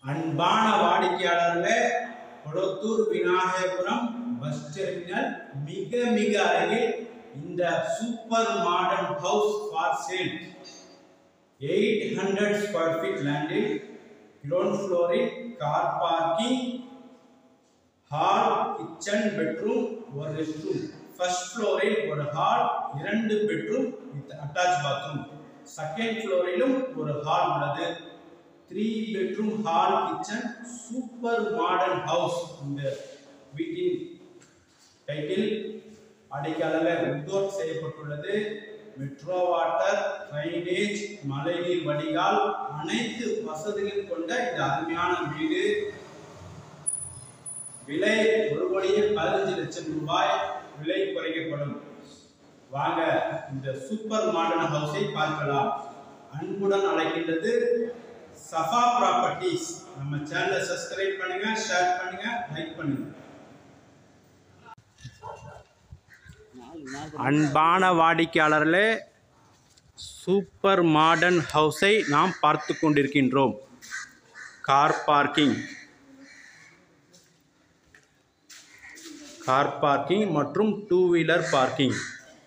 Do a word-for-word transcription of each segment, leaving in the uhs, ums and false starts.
அன்பான வாடிக்கையாளர்களே, Kolathur Vinayagapuram bus terminal மிக மிக அருகில் இந்த super modern house for sale. Eight hundred square feet லேண்டில் கிரவுண்ட் ஃப்ளோரில் car parking, hall, kitchen, bedroom, ஒரு ரெஸ்ட் ரூம். ஃபர்ஸ்ட் ஃப்ளோரில் ஒரு ஹால், இரண்டு bedroom with attach bathroom. Second ஃப்ளோரிலும் ஒரு ஹால் உள்ளது. Three bedroom hall, kitchen, super modern house. இந்த வீட்டின் டைட்டில் அடிக்கலவில் உட்டோர் செய்யப்பட்டுள்ளது. மெட்ரோ வாட்டர், ட்ரைனேஜ், மழைநீர் வடிகால், அனைத்து வசதிகளும் கொண்ட இந்த அருமையான வீடு. விலை ஒரு கோடியே பதினஞ்சு லட்சம் ரூபாய் விலை குறைக்கப்படும். வாங்க இந்த சூப்பர் மாடர்ன் ஹவுஸை பார்க்கலாம். அன்புடன் அழைக்கின்றது சஃபா ப்ராப்பர்ட்டிஸ். நம்ம சேனலை சப்ஸ்கிரைப் பண்ணுங்க, ஷேர் பண்ணுங்க, லைக் பண்ணுங்க. அன்பான வாடிக்கையாளர்களே, சூப்பர் மாடர்ன் ஹவுஸை நாம் பார்த்து கொண்டிருக்கின்றோம். கார் பார்க்கிங் கார் பார்க்கிங் மற்றும் டூ வீலர் பார்க்கிங்.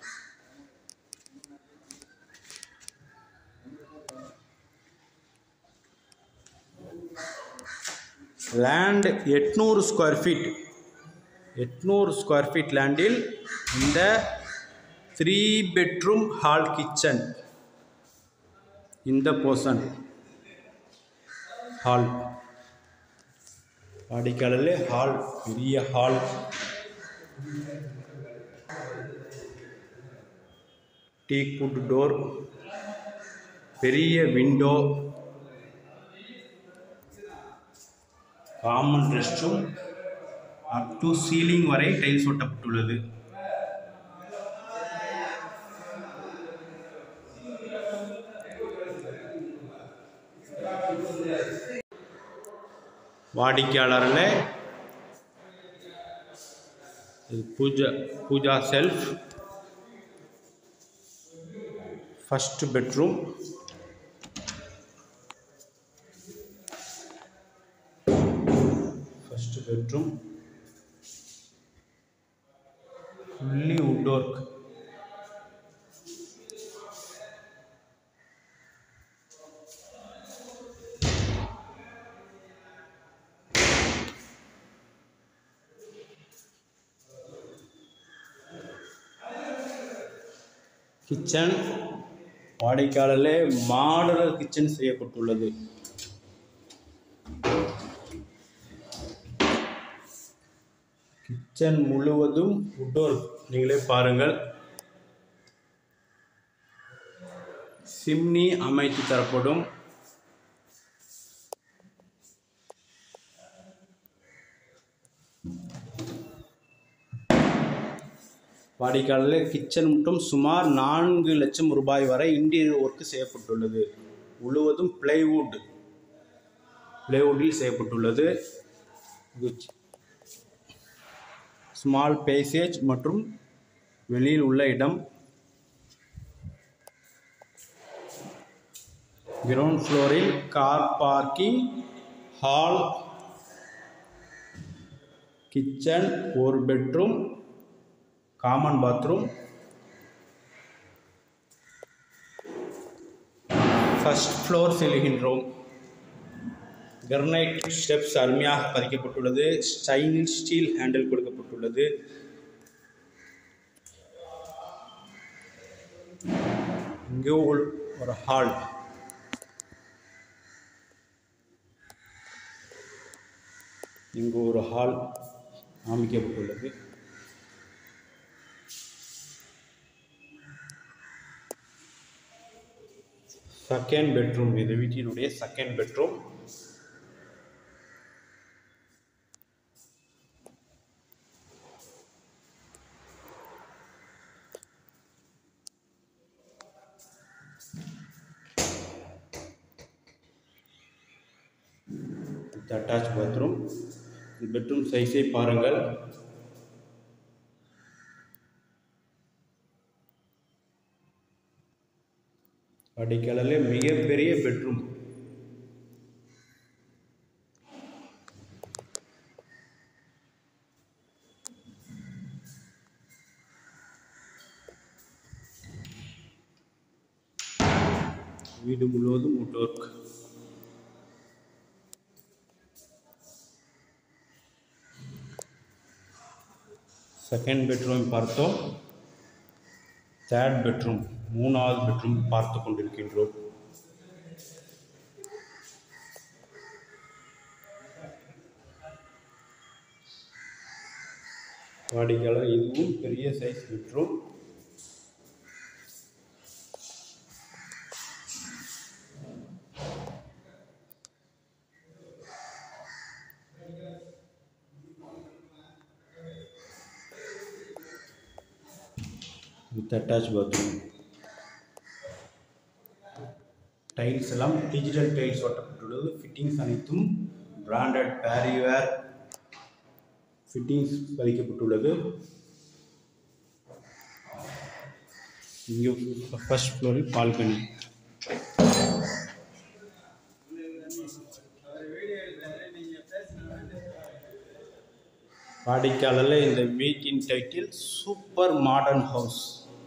லேண்ட் எட்நூறு ஸ்கொயர் ஃபீட் எட்நூறு ஸ்கொயர் ஃபீட் லேண்டில் இந்த த்ரீ பெட்ரூம் ஹால், கிச்சன், இந்த போர்ஷன் ஹால். வாடிக்கையாளர்களே, ஹால் பெரிய ஹால். டீக்வுட் டோர், பெரிய window, common rest room, up to ceiling வரை டைல்ஸ் ஒட்டப்பட்டுள்ளது. வாடிக்கையாளர்களே, puja puja shelf, first bedroom, first bedroom fully wood work. Kitchen, வாடிக்கையாளர்களே, மாடுலர் கிச்சன் செய்யப்பட்டுள்ளது. கிச்சன் முழுவதும் வுட் ஒர்க். நீங்களே பாருங்கள். சிம்னி அமைத்து தரப்படும். வாடிக்கையாளர்களே, கிச்சன் மட்டும் சுமார் நான்கு லட்சம் ரூபாய் வரை இன்டீரியர் ஒர்க் செய்யப்பட்டுள்ளது. முழுவதும் பிளைவுட் பிளைவுட்டில் செய்யப்பட்டுள்ளது. ஸ்மால் பேசேஜ் மற்றும் வெளியில் உள்ள இடம். கிரவுண்ட் ஃப்ளோரில் கார் பார்க்கிங், ஹால், கிச்சன், ஒரு bedroom, common bathroom. First floor செல்கின்றோம். கிரனைட் ஸ்டெப்ஸ் அருமையாக பதிக்கப்பட்டுள்ளது. ஸ்டைனில் ஸ்டீல் ஹேண்டில் கொடுக்கப்பட்டுள்ளது. இங்கே ஒரு ஹால். இங்கு ஒரு ஹால் அமைக்கப்பட்டுள்ளது. செகண்ட் பெட்ரூம், இது வீட்டினுடைய second bedroom. Attach bathroom. Bedroom சைஸை பாருங்கள். அடிக்கலலே மிகப்பெரிய பெட்ரூம். வீடு முழுவதும் wood work. செகண்ட் பெட்ரூம் பார்த்தோம். தேர்ட் பெட்ரூம் மூணாவது பெட்ரூம் பார்த்து கொண்டிருக்கின்றோம். வாடிக்கையாளர் இதுவும் பெரிய size bedroom. With attach bathroom. Tiles எல்லாம் டிஜிட்டல் டைல்ஸ் ஒட்டப்பட்டுள்ளது. ஃபிட்டிங்ஸ் அனைத்தும் பிராண்டட் பேரிவேர் ஃபிட்டிங்ஸ் பதிக்கப்பட்டுள்ளது. இங்கே ஃபர்ஸ்ட் ஃப்ளோரில் பால்கனி. வாடிக்கையாளரில் இந்த வீட்டின் டைட்டில் சூப்பர் மாடர்ன் ஹவுஸ்.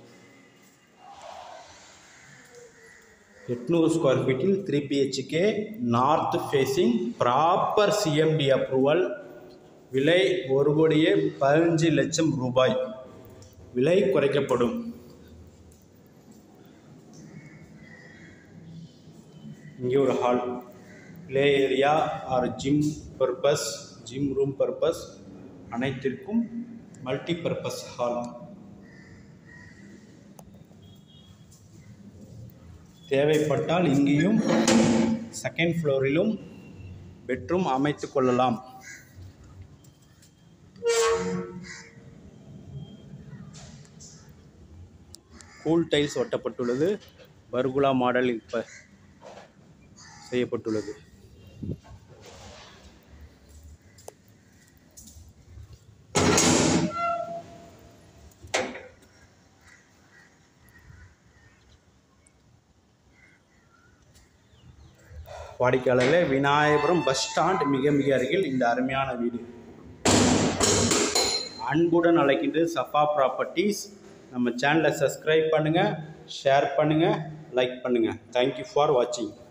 எட்நூறு ஸ்கொயர் ஃபீட்டில் three BHK, north facing, proper CMD approval. விலை ஒரு கோடியே பதினஞ்சு லட்சம் ரூபாய். விலை குறைக்கப்படும். இங்கே ஒரு hall, play area or gym purpose, gym room purpose அனைத்திற்கும் மல்டி பர்பஸ் ஹால். தேவைப்பட்டால் இங்கேயும் செகண்ட் ஃப்ளோரிலும் பெட்ரூம் அமைத்து கொள்ளலாம். கூல் டைல்ஸ் ஒட்டப்பட்டுள்ளது. பர்குலா மாடல் இப்ப செய்யப்பட்டுள்ளது. வாடிக்கையாளர்களே, விநாயகபுரம் பஸ் ஸ்டாண்ட் மிக மிக அருகில் இந்த அருமையான வீடு. அன்புடன் அழைக்கின்றது சஃபா ப்ராப்பர்ட்டிஸ். நம்ம சேனலை சப்ஸ்கிரைப் பண்ணுங்கள், ஷேர் பண்ணுங்கள், லைக் பண்ணுங்கள். தேங்க்யூ ஃபார் வாட்சிங்.